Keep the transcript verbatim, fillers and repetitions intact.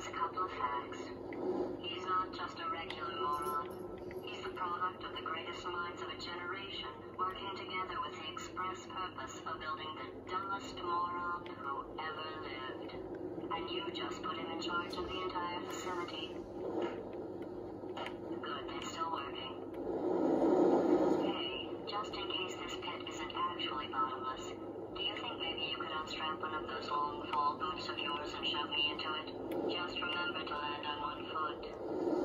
a couple of facts. He's not just a regular moron. He's the product of the greatest minds of a generation, working together with the express purpose of building the dumbest moron who ever lived. And you just put him in charge of the entire facility. Good, they're still working. Hey, just in case this pit isn't actually bottomless, do you think maybe you could unstrap one of those long fall boots of yours and shove me into it? Just remember to land on one foot.